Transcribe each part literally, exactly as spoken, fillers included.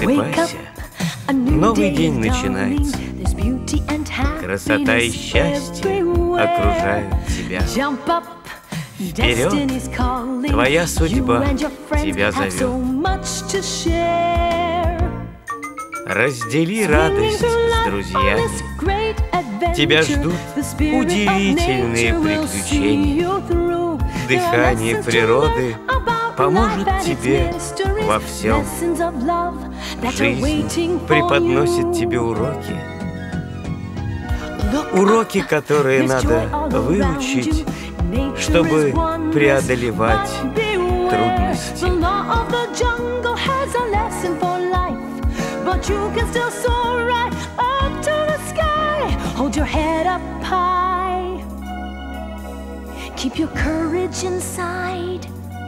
Просыпайся, новый день начинается. Красота и счастье окружают тебя. Вперед, твоя судьба тебя зовет. Раздели радость с друзьями. Тебя ждут удивительные приключения. Дыхание природы поможет тебе во всем. Жизнь преподносит тебе уроки. Уроки, которые надо выучить, чтобы преодолевать трудности. Keep your courage inside.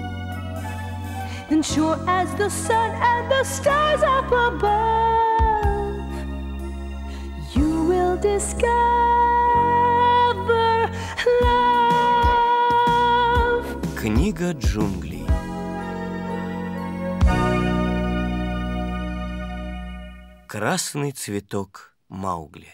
And sure as the sun and the stars up above, you will discover love. Книга джунглей. Красный цветок Маугли.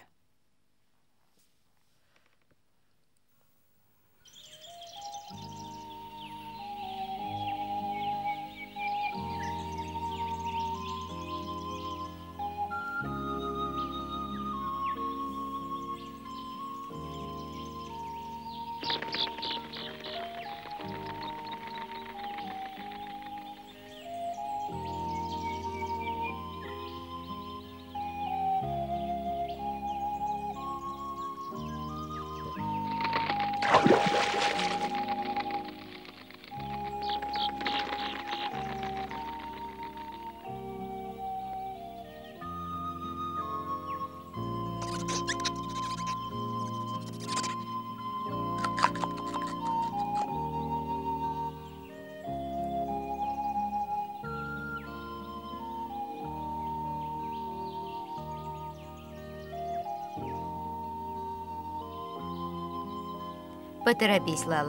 Поторопись, Лала.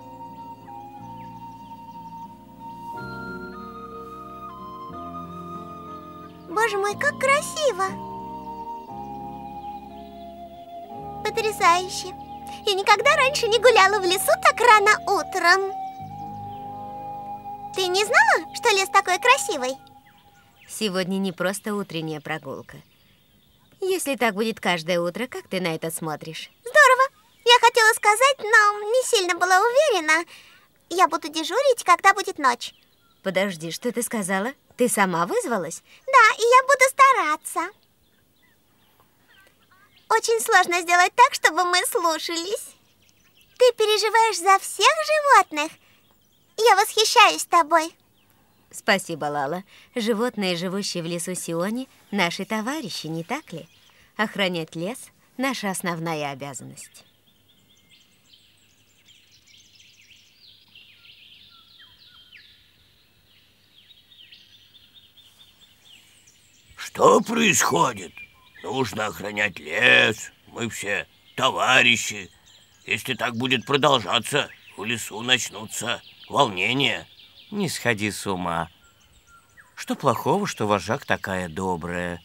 Боже мой, как красиво! Потрясающе! Я никогда раньше не гуляла в лесу так рано утром. Ты не знала, что лес такой красивый? Сегодня не просто утренняя прогулка. Если так будет каждое утро, как ты на это смотришь? Здорово! Я хотела сказать, но не сильно была уверена. Я буду дежурить, когда будет ночь. Подожди, что ты сказала? Ты сама вызвалась? Да, и я буду стараться. Очень сложно сделать так, чтобы мы слушались. Ты переживаешь за всех животных. Я восхищаюсь тобой. Спасибо, Лала. Животные, живущие в лесу Сиони, наши товарищи, не так ли? Охранять лес – наша основная обязанность. Что происходит? Нужно охранять лес. Мы все товарищи. Если так будет продолжаться, в лесу начнутся волнения. Не сходи с ума. Что плохого, что вожак такая добрая?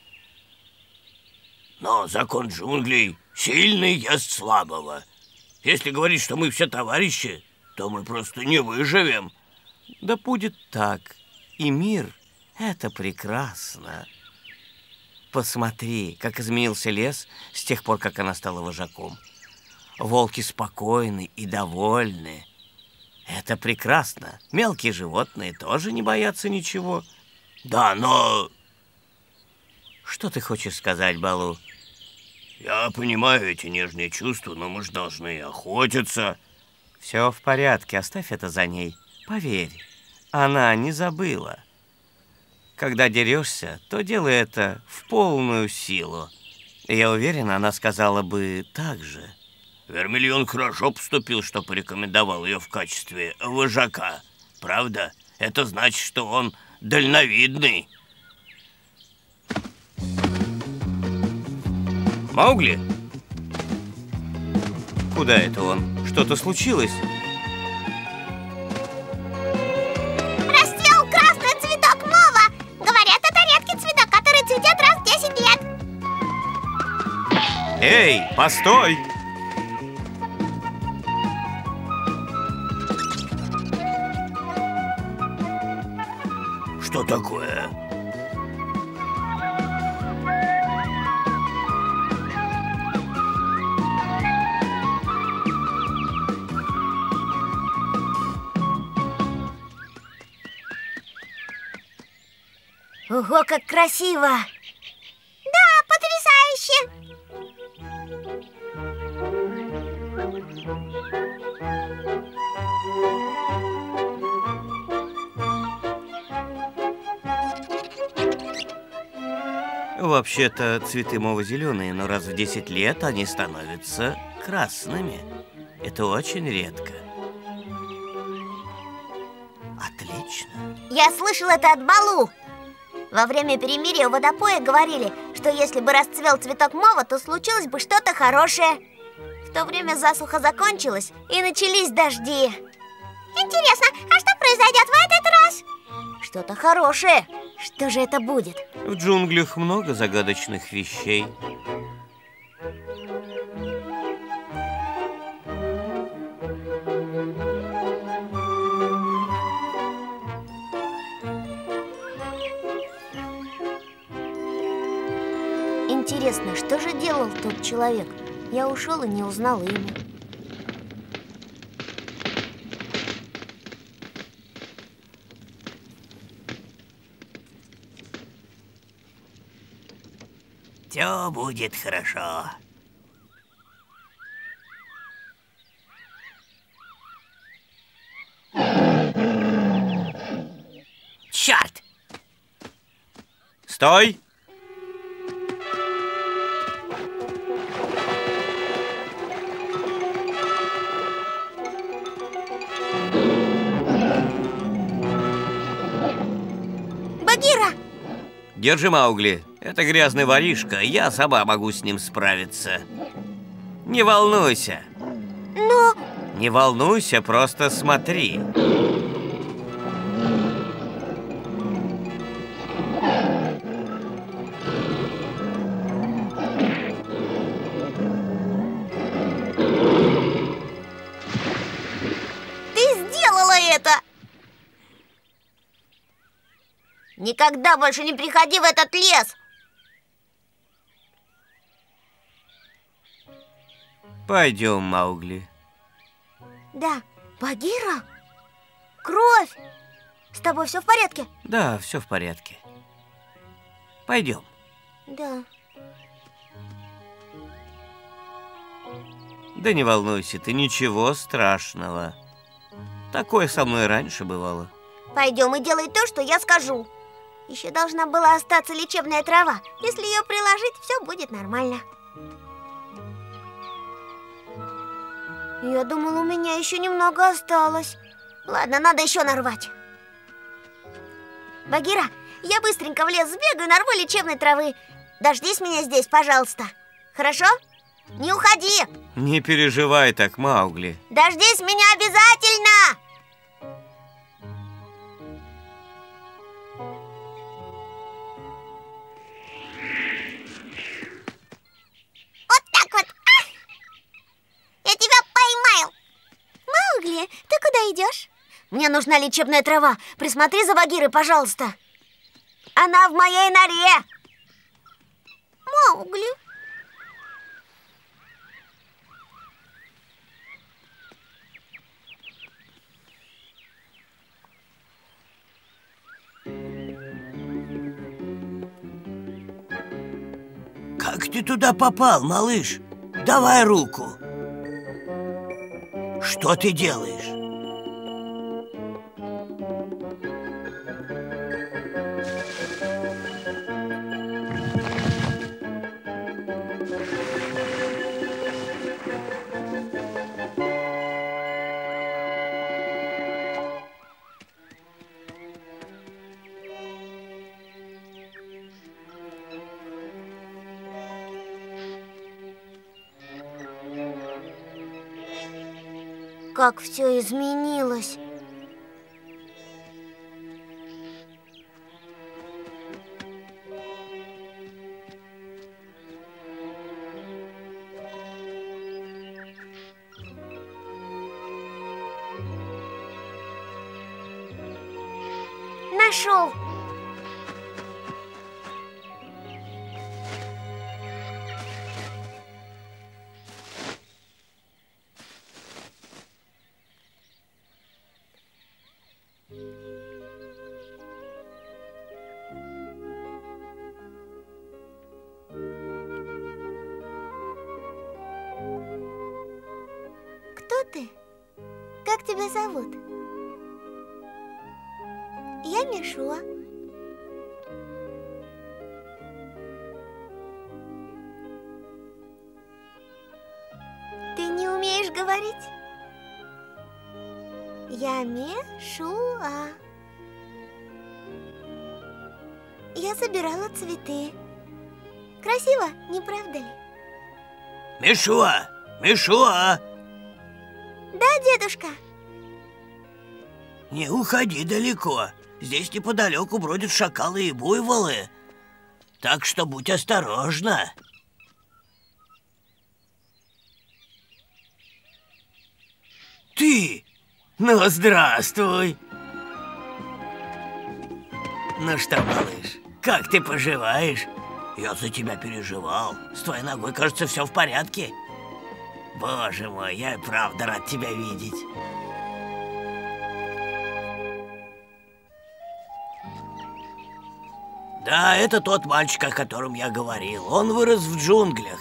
Но закон джунглей — сильный ест слабого. Если говорить, что мы все товарищи, то мы просто не выживем. Да будет так. И мир — это прекрасно. Посмотри, как изменился лес с тех пор, как она стала вожаком. Волки спокойны и довольны. Это прекрасно. Мелкие животные тоже не боятся ничего. Да, но... Что ты хочешь сказать, Балу? Я понимаю эти нежные чувства, но мы же должны охотиться. Все в порядке, оставь это за ней. Поверь, она не забыла. Когда дерешься, то делай это в полную силу. Я уверен, она сказала бы так же. Вермильон хорошо поступил, что порекомендовал ее в качестве вожака. Правда? Это значит, что он дальновидный. Маугли? Куда это он? Что-то случилось? Расцвел красный цветок мова. Говорят, это редкий цветок, Эй, постой! Что такое? Ого, как красиво! Да, потрясающе! Вообще-то цветы мова зеленые, но раз в десять лет они становятся красными. Это очень редко. Отлично. Я слышал это от Балу. Во время перемирия у водопоя говорили, что если бы расцвел цветок мова, то случилось бы что-то хорошее. В то время засуха закончилась, и начались дожди. Интересно, а что произойдет в этот раз? Что-то хорошее. Что же это будет? В джунглях много загадочных вещей. Интересно, что же делал тот человек? Я ушел и не узнал имя. Все будет хорошо. Черт! Стой! Багира! Держи, Маугли. Это грязный воришка, я сама могу с ним справиться. Не волнуйся. Но... Не волнуйся, просто смотри. Ты сделала это! Никогда больше не приходи в этот лес! Пойдем, Маугли. Да, Багира? Кровь! С тобой все в порядке? Да, все в порядке. Пойдем. Да. Да не волнуйся ты, ничего страшного. Такое со мной раньше бывало. Пойдем и делай то, что я скажу. Еще должна была остаться лечебная трава. Если ее приложить, все будет нормально. Я думала, у меня еще немного осталось. Ладно, надо еще нарвать. Багира, я быстренько в лес сбегаю и нарву лечебной травы. Дождись меня здесь, пожалуйста. Хорошо? Не уходи. Не переживай так, Маугли. Дождись меня обязательно. Вот так вот. А! Я тебя поймал. Маугли, ты куда идешь? Мне нужна лечебная трава. Присмотри за Багирой, пожалуйста. Она в моей норе. Маугли. Как ты туда попал, малыш? Давай руку. Что ты делаешь? Как все изменилось. нашел. Кто ты? Как тебя зовут? Я Мишуа. Ты не умеешь говорить? Я Мишуа. Я собирала цветы. Красиво, не правда ли? Мишуа! Мишуа! Да, дедушка. Не уходи далеко. Здесь неподалеку бродят шакалы и буйволы. Так что будь осторожна. Ты! Ну, здравствуй! Ну что, малыш, как ты поживаешь? Я за тебя переживал. С твоей ногой, кажется, все в порядке. Боже мой, я и правда рад тебя видеть. Да, это тот мальчик, о котором я говорил. Он вырос в джунглях.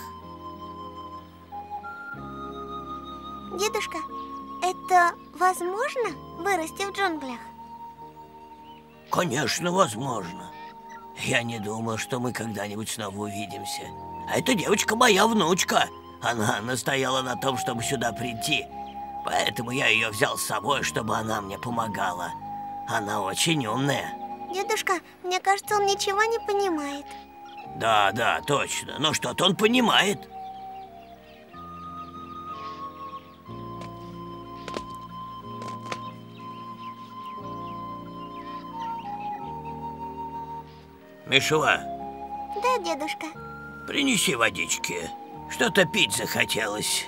Дедушка, это возможно вырасти в джунглях? Конечно, возможно. Я не думал, что мы когда-нибудь снова увидимся. А эта девочка моя внучка. Она настояла на том, чтобы сюда прийти. Поэтому я ее взял с собой, чтобы она мне помогала. Она очень умная. Дедушка, мне кажется, он ничего не понимает. Да, да, точно. Но что-то он понимает. Мишуа. Да, дедушка. Принеси водички. Что-то пить захотелось.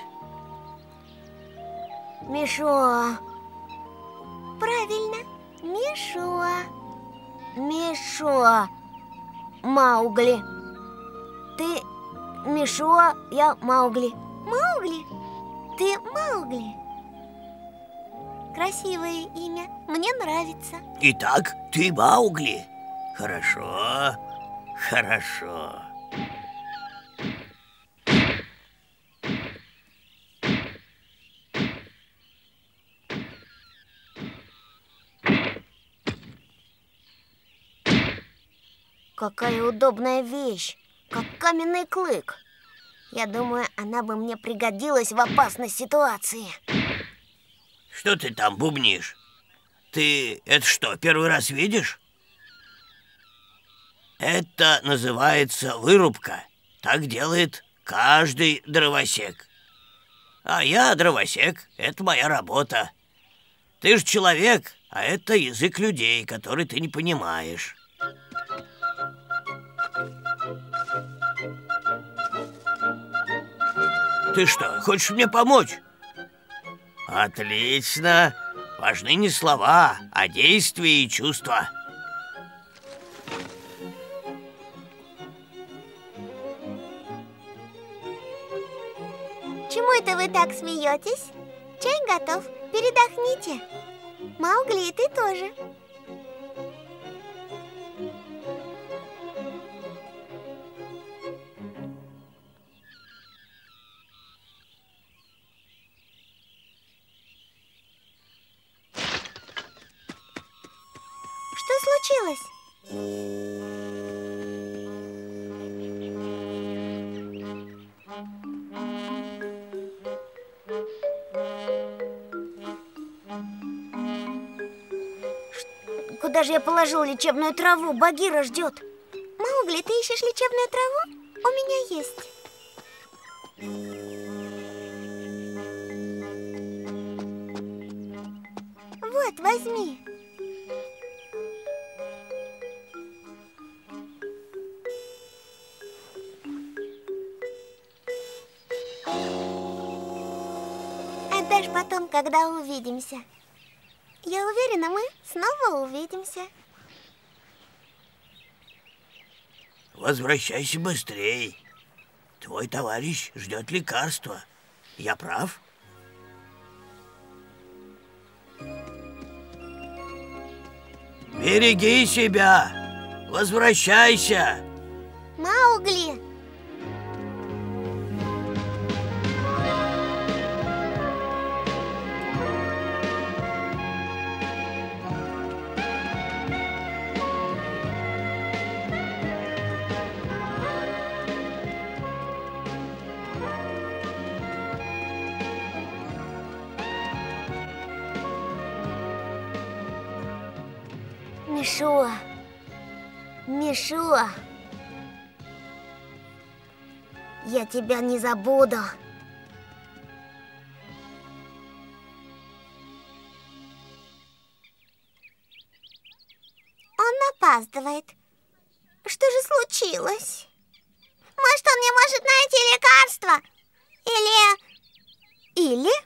Мишуа. Правильно, Мишуа. Мишуа. Маугли. Ты Мишуа, я Маугли. Маугли? Ты Маугли? Красивое имя, мне нравится. Итак, ты Маугли. Хорошо, хорошо. Какая удобная вещь, как каменный клык. Я думаю, она бы мне пригодилась в опасной ситуации. Что ты там бубнишь? Ты это что, первый раз видишь? Это называется вырубка. Так делает каждый дровосек. А я дровосек, это моя работа. Ты же человек, а это язык людей, который ты не понимаешь. Ты что, хочешь мне помочь? Отлично. Важны не слова, а действия и чувства. Чему это вы так смеетесь? Чай готов, передохните. Маугли, и ты тоже. Что случилось? Куда же я положил лечебную траву? Багира ждет. Маугли, ты ищешь лечебную траву? У меня есть. Вот, возьми. Отдашь потом, когда увидимся. Я уверена, мы снова увидимся. Возвращайся быстрей. Твой товарищ ждет лекарства. Я прав? Береги себя! Возвращайся! Маугли! Мишуа, Мишуа, я тебя не забуду. Он опаздывает. Что же случилось? Может, он не может найти лекарство? Или... Или...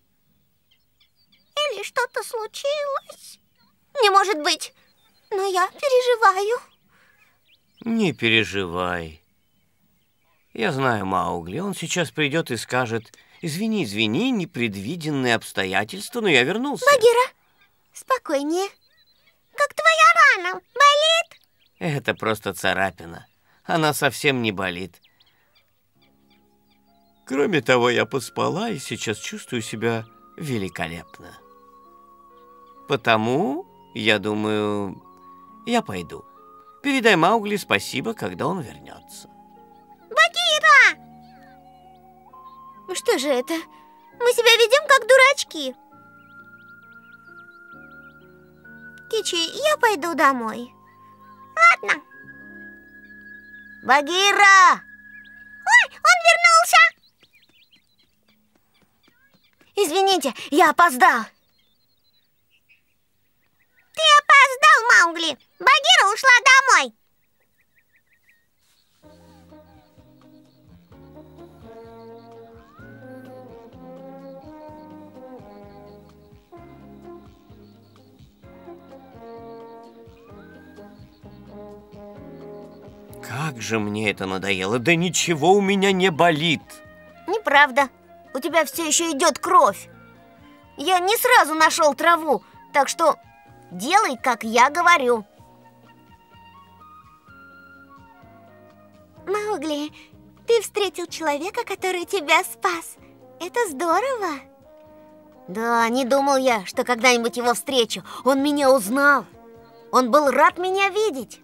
Или что-то случилось? Не может быть. Но я переживаю. Не переживай. Я знаю Маугли. Он сейчас придет и скажет: извини, извини, непредвиденные обстоятельства, но я вернулся. Багира, спокойнее. Как твоя рана? Болит? Это просто царапина. Она совсем не болит. Кроме того, я поспала и сейчас чувствую себя великолепно. Потому, я думаю, я пойду. Передай Маугли спасибо, когда он вернется. Багира! Что же это? Мы себя ведем как дурачки. Кичи, я пойду домой. Ладно. Багира! Ой, он вернулся! Извините, я опоздал. Ты опоздал, Маугли. Багира ушла домой. Как же мне это надоело. Да ничего у меня не болит. Неправда. У тебя все еще идет кровь. Я не сразу нашел траву, так что делай, как я говорю. Маугли, ты встретил человека, который тебя спас. Это здорово. Да, не думал я, что когда-нибудь его встречу. Он меня узнал. Он был рад меня видеть.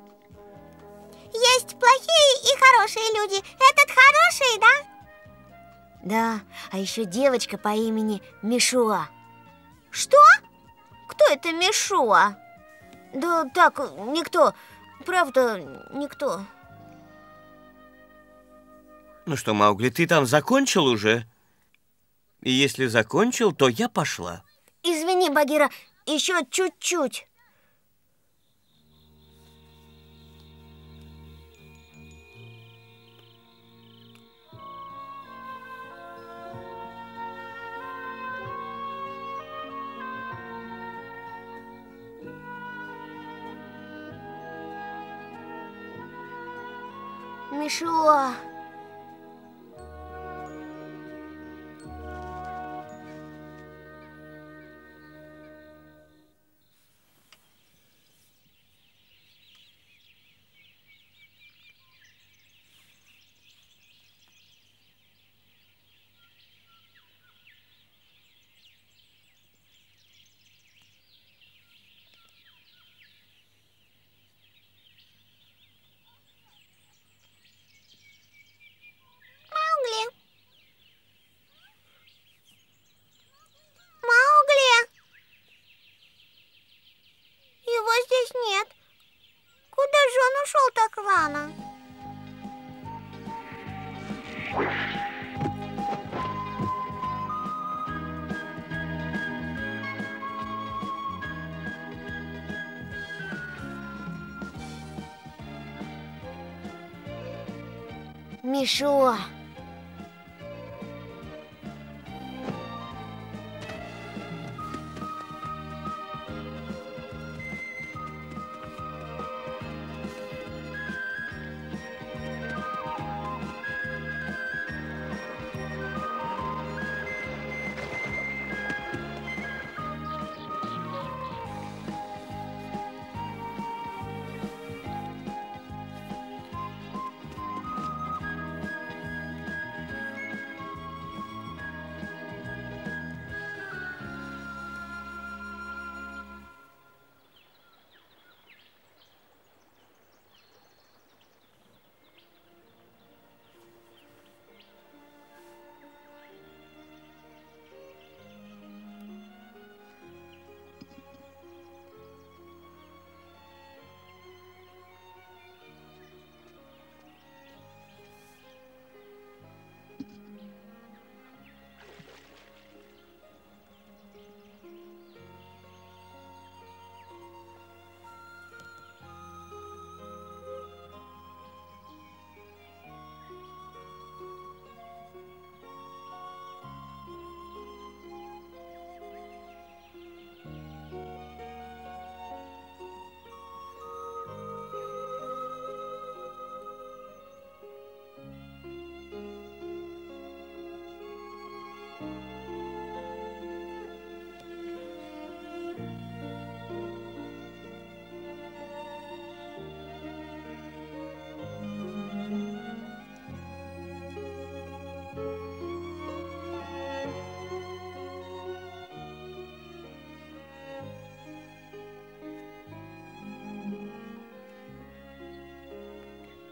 Есть плохие и хорошие люди. Этот хороший, да? Да, а еще девочка по имени Мишуа. Что? Кто это Мишуа? Да так, никто. Правда, никто. Ну что, Маугли, ты там закончил уже? И если закончил, то я пошла. Извини, Багира, еще чуть-чуть. Мишуа. Нет. Куда же он ушел так рано? Мишуа.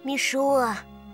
Мишо.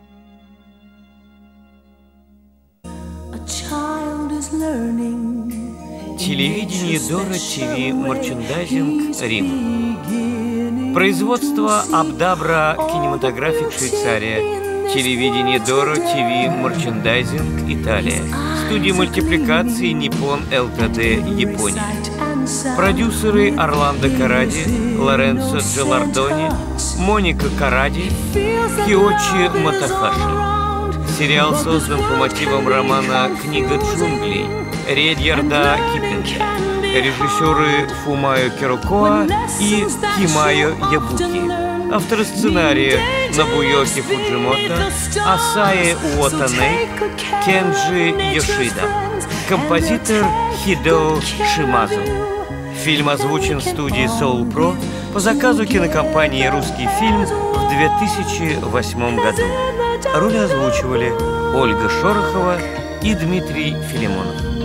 Телевидение Дора ТВ, мерчендайзинг, Рим. Производство Абдабра, кинематографик, Швейцария. Телевидение Дора ТВ, мерчендайзинг, Италия. Студия мультипликации Nippon ЛТД, Япония. Продюсеры Орландо Каради, Лоренцо Джелардони, Моника Каради, Киочи Матахаши. Сериал создан по мотивам романа «Книга джунглей» Редьярда Киплинга. Режиссеры Фумайо Кирокоа и Кимайо Ябуки. Авторы сценария Нобуюки Фуджимото, Асаи Уотанэ, Кенджи Йошида. Композитор Хидео Шимазу. Фильм озвучен в студии Soul Pro по заказу кинокомпании «Русский фильм» в две тысячи восьмом году. Роли озвучивали Ольга Шорохова и Дмитрий Филимонов.